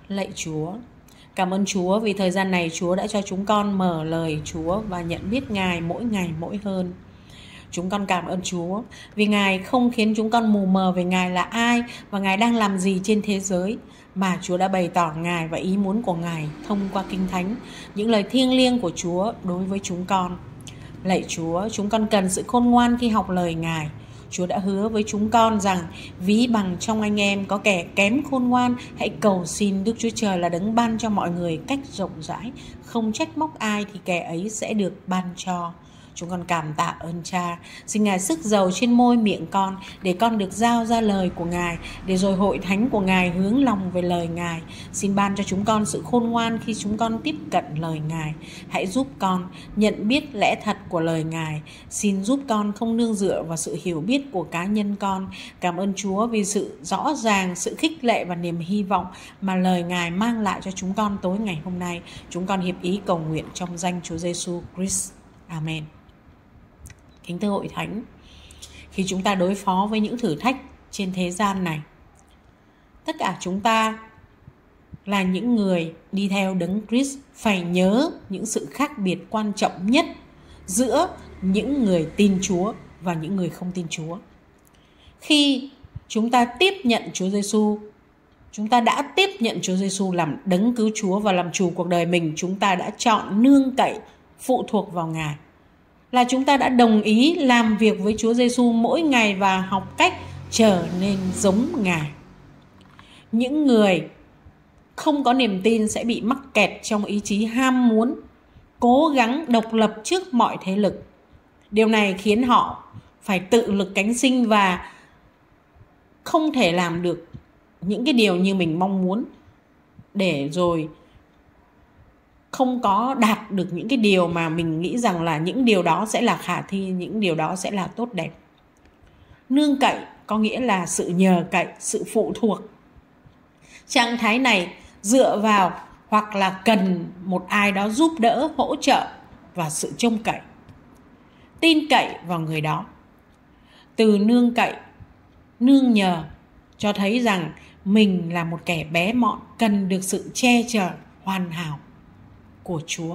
Lạy Chúa, cảm ơn Chúa vì thời gian này Chúa đã cho chúng con mở lời Chúa và nhận biết Ngài mỗi ngày mỗi hơn. Chúng con cảm ơn Chúa vì Ngài không khiến chúng con mù mờ về Ngài là ai và Ngài đang làm gì trên thế giới, mà Chúa đã bày tỏ Ngài và ý muốn của Ngài thông qua Kinh Thánh, những lời thiêng liêng của Chúa đối với chúng con. Lạy Chúa, chúng con cần sự khôn ngoan khi học lời Ngài. Chúa đã hứa với chúng con rằng ví bằng trong anh em có kẻ kém khôn ngoan, hãy cầu xin Đức Chúa Trời là đấng ban cho mọi người cách rộng rãi, không trách móc ai thì kẻ ấy sẽ được ban cho. Chúng con cảm tạ ơn Cha, xin Ngài sức dầu trên môi miệng con để con được giao ra lời của Ngài, để rồi hội thánh của Ngài hướng lòng về lời Ngài. Xin ban cho chúng con sự khôn ngoan khi chúng con tiếp cận lời Ngài. Hãy giúp con nhận biết lẽ thật của lời Ngài. Xin giúp con không nương dựa vào sự hiểu biết của cá nhân con. Cảm ơn Chúa vì sự rõ ràng, sự khích lệ và niềm hy vọng mà lời Ngài mang lại cho chúng con tối ngày hôm nay. Chúng con hiệp ý cầu nguyện trong danh Chúa Giêsu Christ. Amen. Kính thưa hội thánh, khi chúng ta đối phó với những thử thách trên thế gian này, tất cả chúng ta là những người đi theo Đấng Christ phải nhớ những sự khác biệt quan trọng nhất giữa những người tin Chúa và những người không tin Chúa. Khi chúng ta tiếp nhận Chúa Giêsu, chúng ta đã tiếp nhận Chúa Giêsu làm Đấng Cứu Chúa và làm chủ cuộc đời mình, chúng ta đã chọn nương cậy, phụ thuộc vào Ngài. Là chúng ta đã đồng ý làm việc với Chúa Giêsu mỗi ngày và học cách trở nên giống Ngài. Những người không có niềm tin sẽ bị mắc kẹt trong ý chí ham muốn, cố gắng độc lập trước mọi thế lực. Điều này khiến họ phải tự lực cánh sinh và không thể làm được những cái điều như mình mong muốn, để rồi không có đạt được những cái điều mà mình nghĩ rằng là những điều đó sẽ là khả thi, những điều đó sẽ là tốt đẹp. Nương cậy có nghĩa là sự nhờ cậy, sự phụ thuộc. Trạng thái này dựa vào hoặc là cần một ai đó giúp đỡ, hỗ trợ và sự trông cậy. Tin cậy vào người đó. Từ nương cậy, nương nhờ cho thấy rằng mình là một kẻ bé mọn, cần được sự che chở hoàn hảo của Chúa.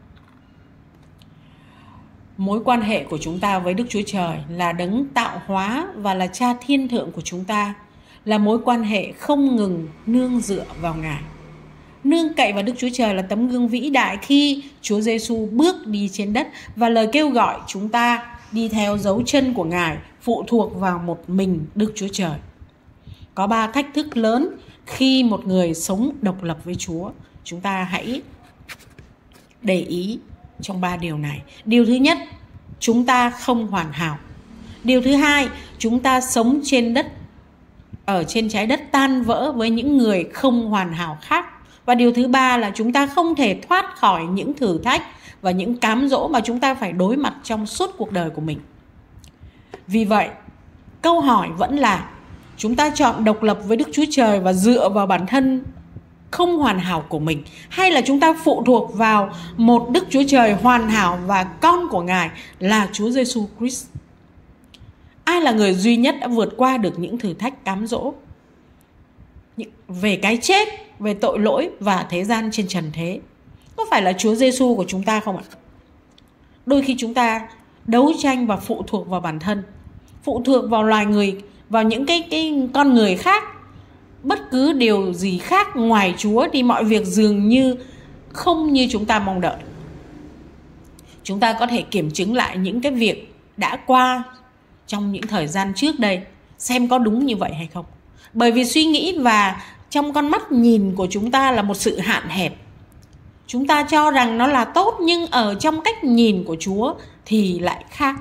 Mối quan hệ của chúng ta với Đức Chúa Trời là đấng tạo hóa và là Cha thiên thượng của chúng ta, là mối quan hệ không ngừng nương dựa vào Ngài. Nương cậy vào Đức Chúa Trời là tấm gương vĩ đại khi Chúa Giêsu bước đi trên đất và lời kêu gọi chúng ta đi theo dấu chân của Ngài, phụ thuộc vào một mình Đức Chúa Trời. Có 3 thách thức lớn khi một người sống độc lập với Chúa. Chúng ta hãy để ý trong 3 điều này. Điều thứ nhất, chúng ta không hoàn hảo. Điều thứ hai, chúng ta sống trên đất, ở trên trái đất tan vỡ với những người không hoàn hảo khác. Và điều thứ ba là chúng ta không thể thoát khỏi những thử thách và những cám dỗ mà chúng ta phải đối mặt trong suốt cuộc đời của mình. Vì vậy, câu hỏi vẫn là chúng ta chọn độc lập với Đức Chúa Trời và dựa vào bản thân không hoàn hảo của mình, hay là chúng ta phụ thuộc vào một Đức Chúa Trời hoàn hảo và con của Ngài là Chúa Giêsu Christ? Ai là người duy nhất đã vượt qua được những thử thách cám dỗ về cái chết, về tội lỗi và thế gian trên trần thế? Có phải là Chúa Giêsu của chúng ta không ạ? Đôi khi chúng ta đấu tranh và phụ thuộc vào bản thân, phụ thuộc vào loài người, vào những cái con người khác. Bất cứ điều gì khác ngoài Chúa thì mọi việc dường như không như chúng ta mong đợi. Chúng ta có thể kiểm chứng lại những cái việc đã qua trong những thời gian trước đây, xem có đúng như vậy hay không. Bởi vì suy nghĩ và trong con mắt nhìn của chúng ta là một sự hạn hẹp. Chúng ta cho rằng nó là tốt, nhưng ở trong cách nhìn của Chúa thì lại khác.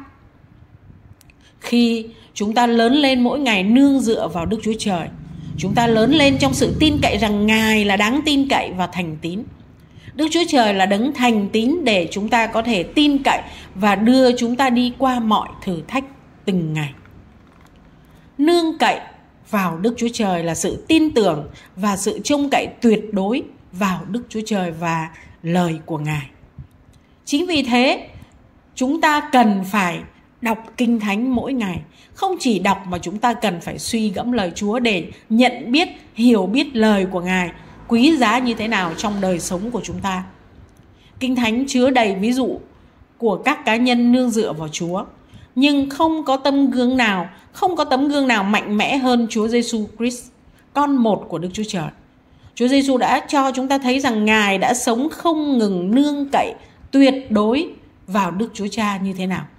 Khi chúng ta lớn lên mỗi ngày nương dựa vào Đức Chúa Trời, chúng ta lớn lên trong sự tin cậy rằng Ngài là đáng tin cậy và thành tín. Đức Chúa Trời là đấng thành tín để chúng ta có thể tin cậy và đưa chúng ta đi qua mọi thử thách từng ngày. Nương cậy vào Đức Chúa Trời là sự tin tưởng và sự trông cậy tuyệt đối vào Đức Chúa Trời và lời của Ngài. Chính vì thế, chúng ta cần phải đọc Kinh Thánh mỗi ngày. Không chỉ đọc mà chúng ta cần phải suy gẫm lời Chúa để nhận biết, hiểu biết lời của Ngài quý giá như thế nào trong đời sống của chúng ta. Kinh Thánh chứa đầy ví dụ của các cá nhân nương dựa vào Chúa, nhưng không có tấm gương nào mạnh mẽ hơn Chúa Giêsu Christ, con một của Đức Chúa Trời. Chúa Giêsu đã cho chúng ta thấy rằng Ngài đã sống không ngừng nương cậy tuyệt đối vào Đức Chúa Cha như thế nào.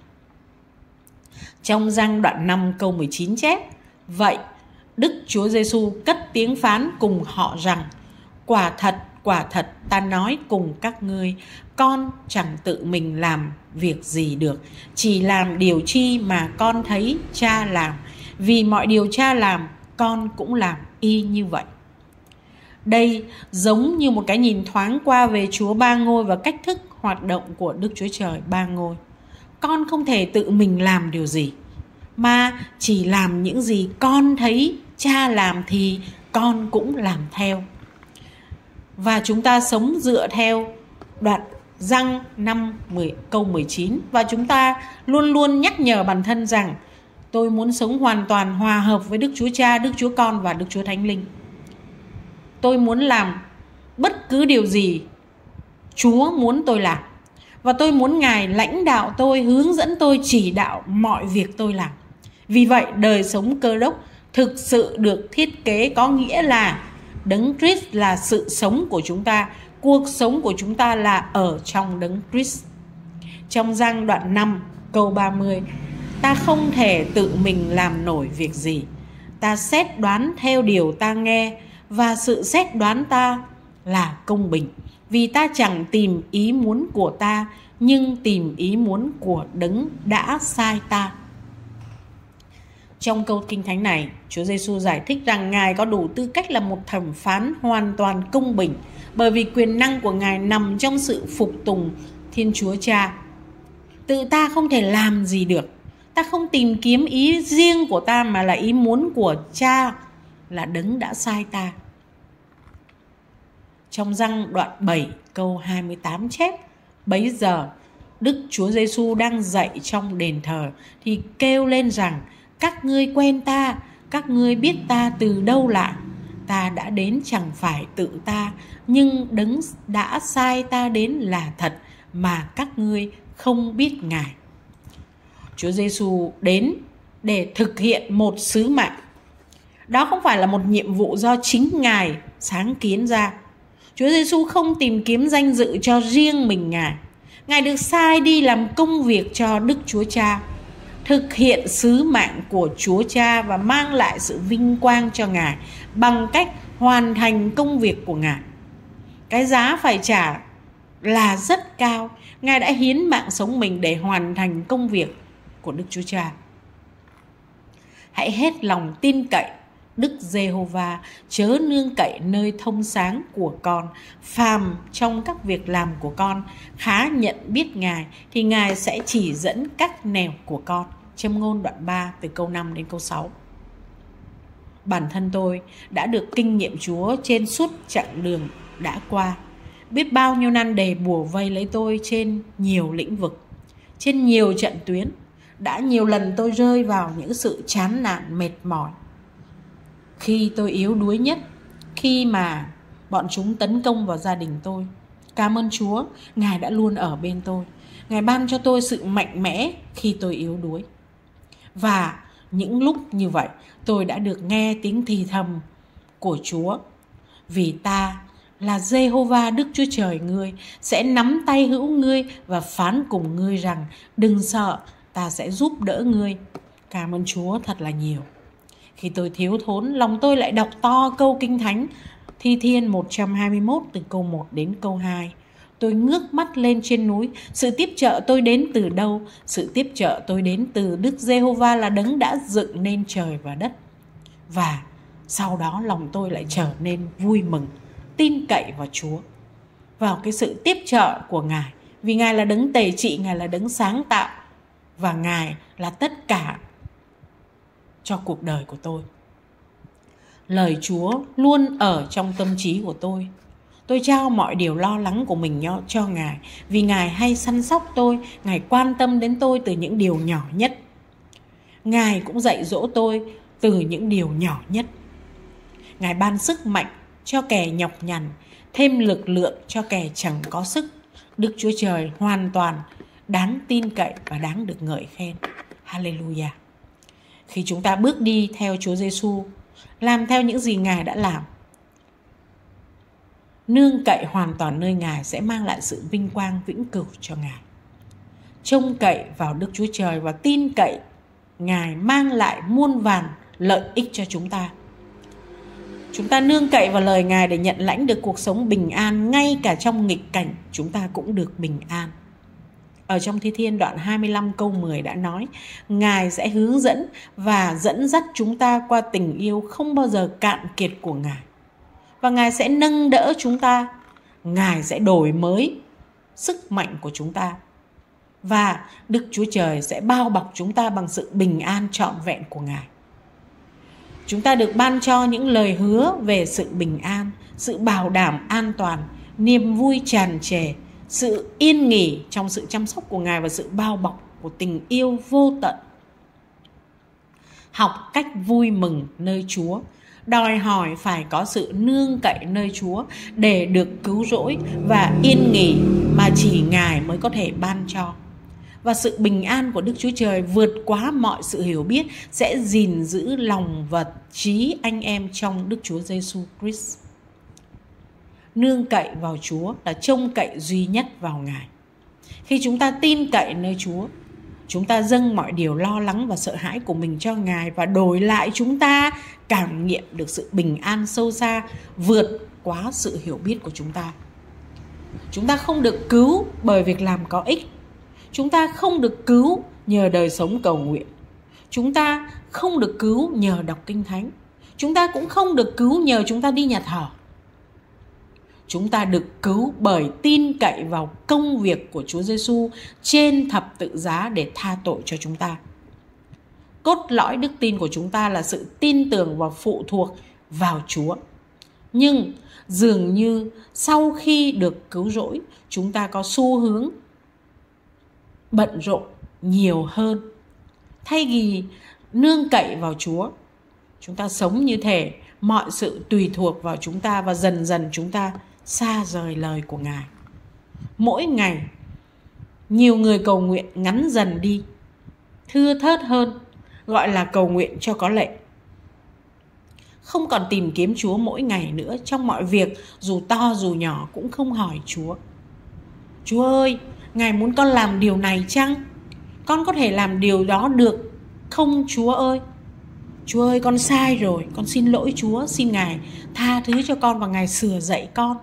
Trong Giăng đoạn 5 câu 19 chép: Vậy Đức Chúa Giêsu cất tiếng phán cùng họ rằng: quả thật ta nói cùng các ngươi, con chẳng tự mình làm việc gì được, chỉ làm điều chi mà con thấy Cha làm, vì mọi điều Cha làm con cũng làm y như vậy. Đây giống như một cái nhìn thoáng qua về Chúa Ba Ngôi và cách thức hoạt động của Đức Chúa Trời Ba Ngôi. Con không thể tự mình làm điều gì, mà chỉ làm những gì con thấy Cha làm thì con cũng làm theo. Và chúng ta sống dựa theo đoạn Giăng 5 câu 19. Và chúng ta luôn luôn nhắc nhở bản thân rằng tôi muốn sống hoàn toàn hòa hợp với Đức Chúa Cha, Đức Chúa Con và Đức Chúa Thánh Linh. Tôi muốn làm bất cứ điều gì Chúa muốn tôi làm. Và tôi muốn Ngài lãnh đạo tôi, hướng dẫn tôi, chỉ đạo mọi việc tôi làm. Vì vậy, đời sống Cơ Đốc thực sự được thiết kế, có nghĩa là Đấng Christ là sự sống của chúng ta. Cuộc sống của chúng ta là ở trong Đấng Christ. Trong Giăng đoạn 5 câu 30: ta không thể tự mình làm nổi việc gì. Ta xét đoán theo điều ta nghe, và sự xét đoán ta là công bình. Vì ta chẳng tìm ý muốn của ta, nhưng tìm ý muốn của Đấng đã sai ta. Trong câu Kinh Thánh này, Chúa Giêsu giải thích rằng Ngài có đủ tư cách là một thẩm phán hoàn toàn công bình, bởi vì quyền năng của Ngài nằm trong sự phục tùng Thiên Chúa Cha. Tự ta không thể làm gì được. Ta không tìm kiếm ý riêng của ta, mà là ý muốn của Cha, là Đấng đã sai ta. Trong Giăng đoạn 7 câu 28 chép: bấy giờ Đức Chúa Giêsu đang dạy trong đền thờ thì kêu lên rằng: các ngươi quen ta, các ngươi biết ta từ đâu lại. Ta đã đến chẳng phải tự ta, nhưng Đấng đã sai ta đến là thật, mà các ngươi không biết Ngài. Chúa Giêsu đến để thực hiện một sứ mệnh. Đó không phải là một nhiệm vụ do chính Ngài sáng kiến ra. Chúa Giêsu không tìm kiếm danh dự cho riêng mình Ngài. Ngài được sai đi làm công việc cho Đức Chúa Cha, thực hiện sứ mệnh của Chúa Cha và mang lại sự vinh quang cho Ngài bằng cách hoàn thành công việc của Ngài. Cái giá phải trả là rất cao. Ngài đã hiến mạng sống mình để hoàn thành công việc của Đức Chúa Cha. Hãy hết lòng tin cậy Đức Giê-hô-va, chớ nương cậy nơi thông sáng của con. Phàm trong các việc làm của con khá nhận biết Ngài, thì Ngài sẽ chỉ dẫn các nẻo của con. Châm ngôn đoạn 3 từ câu 5 đến câu 6. Bản thân tôi đã được kinh nghiệm Chúa trên suốt chặng đường đã qua. Biết bao nhiêu nan đề bủa vây lấy tôi trên nhiều lĩnh vực, trên nhiều trận tuyến. Đã nhiều lần tôi rơi vào những sự chán nản, mệt mỏi. Khi tôi yếu đuối nhất, khi mà bọn chúng tấn công vào gia đình tôi, cảm ơn Chúa, Ngài đã luôn ở bên tôi. Ngài ban cho tôi sự mạnh mẽ khi tôi yếu đuối. Và những lúc như vậy, tôi đã được nghe tiếng thì thầm của Chúa: vì ta là Giê-hô-va Đức Chúa Trời ngươi, sẽ nắm tay hữu ngươi và phán cùng ngươi rằng: đừng sợ, ta sẽ giúp đỡ ngươi. Cảm ơn Chúa thật là nhiều. Khi tôi thiếu thốn, lòng tôi lại đọc to câu Kinh Thánh Thi Thiên 121 từ câu 1 đến câu 2. Tôi ngước mắt lên trên núi, sự tiếp trợ tôi đến từ đâu? Sự tiếp trợ tôi đến từ Đức Giê-hô-va, là Đấng đã dựng nên trời và đất. Và sau đó lòng tôi lại trở nên vui mừng, tin cậy vào Chúa, vào cái sự tiếp trợ của Ngài. Vì Ngài là Đấng tể trị, Ngài là Đấng sáng tạo, và Ngài là tất cả cho cuộc đời của tôi. Lời Chúa luôn ở trong tâm trí của tôi. Tôi trao mọi điều lo lắng của mình cho Ngài, vì Ngài hay săn sóc tôi. Ngài quan tâm đến tôi từ những điều nhỏ nhất. Ngài cũng dạy dỗ tôi từ những điều nhỏ nhất. Ngài ban sức mạnh cho kẻ nhọc nhằn, thêm lực lượng cho kẻ chẳng có sức. Đức Chúa Trời hoàn toàn đáng tin cậy và đáng được ngợi khen. Hallelujah. Khi chúng ta bước đi theo Chúa Giêsu, làm theo những gì Ngài đã làm, nương cậy hoàn toàn nơi Ngài sẽ mang lại sự vinh quang vĩnh cửu cho Ngài. Trông cậy vào Đức Chúa Trời và tin cậy Ngài mang lại muôn vàn lợi ích cho chúng ta. Chúng ta nương cậy vào lời Ngài để nhận lãnh được cuộc sống bình an, ngay cả trong nghịch cảnh chúng ta cũng được bình an. Ở trong Thi Thiên đoạn 25 câu 10 đã nói, Ngài sẽ hướng dẫn và dẫn dắt chúng ta qua tình yêu không bao giờ cạn kiệt của Ngài. Và Ngài sẽ nâng đỡ chúng ta, Ngài sẽ đổi mới sức mạnh của chúng ta. Và Đức Chúa Trời sẽ bao bọc chúng ta bằng sự bình an trọn vẹn của Ngài. Chúng ta được ban cho những lời hứa về sự bình an, sự bảo đảm an toàn, niềm vui tràn trề, sự yên nghỉ trong sự chăm sóc của Ngài và sự bao bọc của tình yêu vô tận. Học cách vui mừng nơi Chúa đòi hỏi phải có sự nương cậy nơi Chúa để được cứu rỗi và yên nghỉ mà chỉ Ngài mới có thể ban cho. Và sự bình an của Đức Chúa Trời vượt quá mọi sự hiểu biết sẽ gìn giữ lòng và trí anh em trong Đức Chúa Giêsu Christ. Nương cậy vào Chúa là trông cậy duy nhất vào Ngài. Khi chúng ta tin cậy nơi Chúa, chúng ta dâng mọi điều lo lắng và sợ hãi của mình cho Ngài và đổi lại chúng ta cảm nghiệm được sự bình an sâu xa vượt quá sự hiểu biết của chúng ta. Chúng ta không được cứu bởi việc làm có ích. Chúng ta không được cứu nhờ đời sống cầu nguyện. Chúng ta không được cứu nhờ đọc kinh thánh. Chúng ta cũng không được cứu nhờ chúng ta đi nhà thờ. Chúng ta được cứu bởi tin cậy vào công việc của Chúa Giêsu trên thập tự giá để tha tội cho chúng ta. Cốt lõi đức tin của chúng ta là sự tin tưởng và phụ thuộc vào Chúa. Nhưng dường như sau khi được cứu rỗi, chúng ta có xu hướng bận rộn nhiều hơn. Thay vì nương cậy vào Chúa, chúng ta sống như thể mọi sự tùy thuộc vào chúng ta và dần dần chúng ta xa rời lời của Ngài. Mỗi ngày, nhiều người cầu nguyện ngắn dần đi, thưa thớt hơn, gọi là cầu nguyện cho có lệ. Không còn tìm kiếm Chúa mỗi ngày nữa trong mọi việc, dù to dù nhỏ cũng không hỏi Chúa. Chúa ơi, Ngài muốn con làm điều này chăng? Con có thể làm điều đó được không Chúa ơi? Chúa ơi, con sai rồi, con xin lỗi Chúa, xin Ngài tha thứ cho con và Ngài sửa dạy con.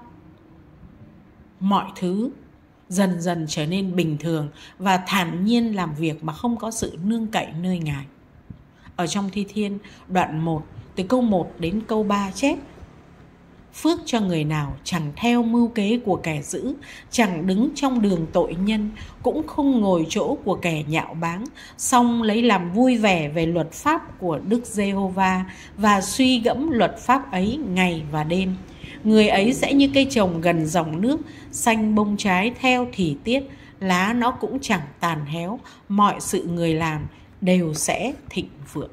Mọi thứ dần dần trở nên bình thường và thản nhiên làm việc mà không có sự nương cậy nơi Ngài. Ở trong Thi Thiên đoạn 1 từ câu 1 đến câu 3 chép: Phước cho người nào chẳng theo mưu kế của kẻ dữ, chẳng đứng trong đường tội nhân, cũng không ngồi chỗ của kẻ nhạo báng, song lấy làm vui vẻ về luật pháp của Đức Giê-hô-va và suy gẫm luật pháp ấy ngày và đêm. Người ấy sẽ như cây trồng gần dòng nước, xanh bông trái theo thì tiết, lá nó cũng chẳng tàn héo, mọi sự người làm đều sẽ thịnh vượng.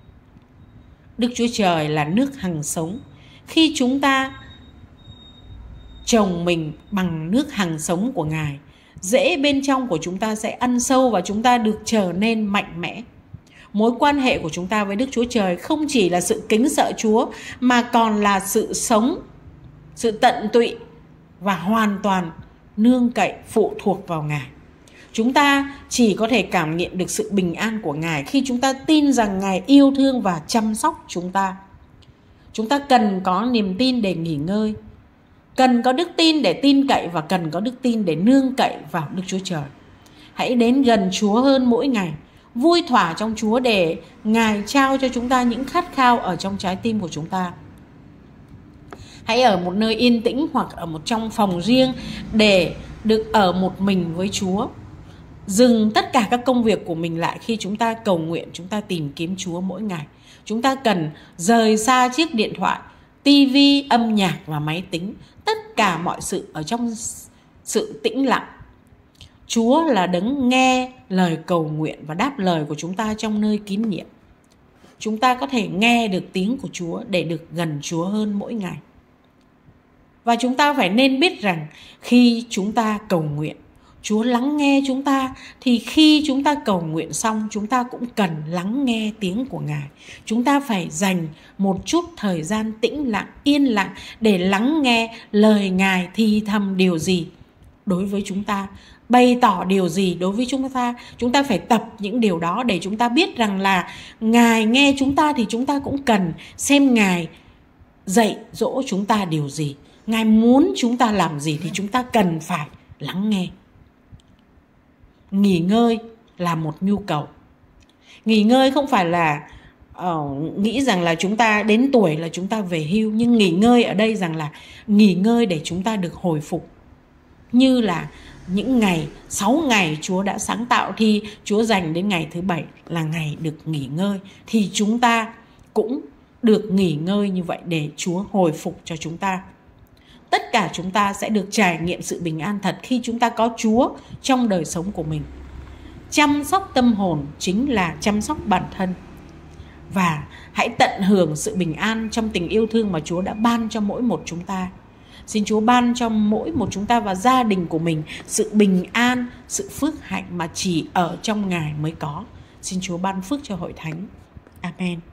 Đức Chúa Trời là nước hằng sống. Khi chúng ta trồng mình bằng nước hằng sống của Ngài, rễ bên trong của chúng ta sẽ ăn sâu và chúng ta được trở nên mạnh mẽ. Mối quan hệ của chúng ta với Đức Chúa Trời không chỉ là sự kính sợ Chúa mà còn là sự sống, sự tận tụy và hoàn toàn nương cậy phụ thuộc vào Ngài. Chúng ta chỉ có thể cảm nghiệm được sự bình an của Ngài khi chúng ta tin rằng Ngài yêu thương và chăm sóc chúng ta. Chúng ta cần có niềm tin để nghỉ ngơi, cần có đức tin để tin cậy và cần có đức tin để nương cậy vào Đức Chúa Trời. Hãy đến gần Chúa hơn mỗi ngày, vui thỏa trong Chúa để Ngài trao cho chúng ta những khát khao ở trong trái tim của chúng ta. Hãy ở một nơi yên tĩnh hoặc ở một trong phòng riêng để được ở một mình với Chúa. Dừng tất cả các công việc của mình lại khi chúng ta cầu nguyện, chúng ta tìm kiếm Chúa mỗi ngày. Chúng ta cần rời xa chiếc điện thoại, tivi, âm nhạc và máy tính. Tất cả mọi sự ở trong sự tĩnh lặng. Chúa là đấng nghe lời cầu nguyện và đáp lời của chúng ta trong nơi kín nhiệm. Chúng ta có thể nghe được tiếng của Chúa để được gần Chúa hơn mỗi ngày. Và chúng ta phải nên biết rằng khi chúng ta cầu nguyện, Chúa lắng nghe chúng ta, thì khi chúng ta cầu nguyện xong, chúng ta cũng cần lắng nghe tiếng của Ngài. Chúng ta phải dành một chút thời gian tĩnh lặng, yên lặng để lắng nghe lời Ngài thì thầm điều gì đối với chúng ta, bày tỏ điều gì đối với chúng ta. Chúng ta phải tập những điều đó để chúng ta biết rằng là Ngài nghe chúng ta, thì chúng ta cũng cần xem Ngài dạy dỗ chúng ta điều gì, Ngài muốn chúng ta làm gì, thì chúng ta cần phải lắng nghe. Nghỉ ngơi là một nhu cầu. Nghỉ ngơi không phải là nghĩ rằng là chúng ta đến tuổi là chúng ta về hưu, nhưng nghỉ ngơi ở đây rằng là nghỉ ngơi để chúng ta được hồi phục. Như là những ngày 6 ngày Chúa đã sáng tạo, thì Chúa dành đến ngày thứ 7 là ngày được nghỉ ngơi, thì chúng ta cũng được nghỉ ngơi như vậy để Chúa hồi phục cho chúng ta. Tất cả chúng ta sẽ được trải nghiệm sự bình an thật khi chúng ta có Chúa trong đời sống của mình. Chăm sóc tâm hồn chính là chăm sóc bản thân. Và hãy tận hưởng sự bình an trong tình yêu thương mà Chúa đã ban cho mỗi một chúng ta. Xin Chúa ban cho mỗi một chúng ta và gia đình của mình sự bình an, sự phước hạnh mà chỉ ở trong Ngài mới có. Xin Chúa ban phước cho hội thánh. Amen.